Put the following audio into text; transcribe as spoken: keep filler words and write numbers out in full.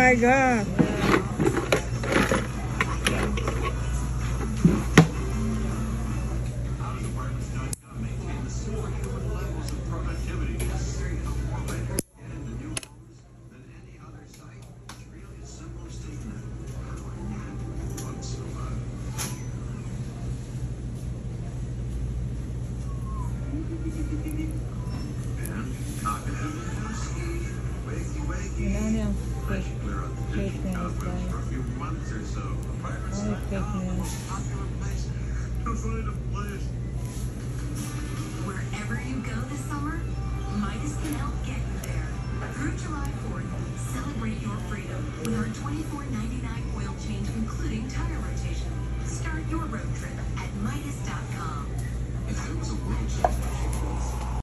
my God. Yan yung fake, fake news, guys. Only fake news. Wherever you go this summer, Midas can help get you there. Through July fourth, celebrate your freedom with our twenty-four ninety-nine